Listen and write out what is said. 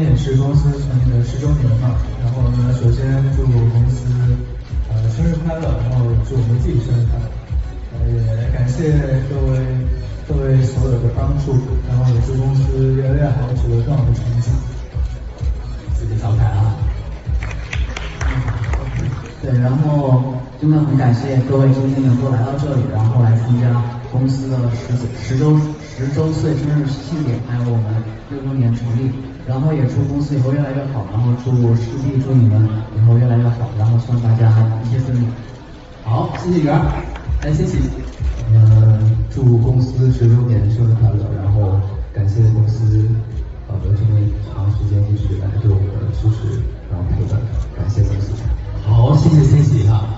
天也是公司成立的10周年嘛，然后呢，首先祝公司生日快乐，然后祝我们自己生日快乐，也感谢各位所有的帮助，然后也祝公司越来越好，取得更好的成绩。 自己调侃啊。 对，然后真的很感谢各位今天能够来到这里，然后来参加公司的十周岁生日庆典，还有我们6周年成立，然后也祝公司以后越来越好，然后祝师弟祝你们以后越来越好，然后希望大家一切顺利。 好，谢谢圆儿，来谢谢。 祝公司10周年生日快乐，然后感谢公司这么长时间一直以来对我们的支持，然后陪伴，感谢公司。 好，谢谢千玺哈。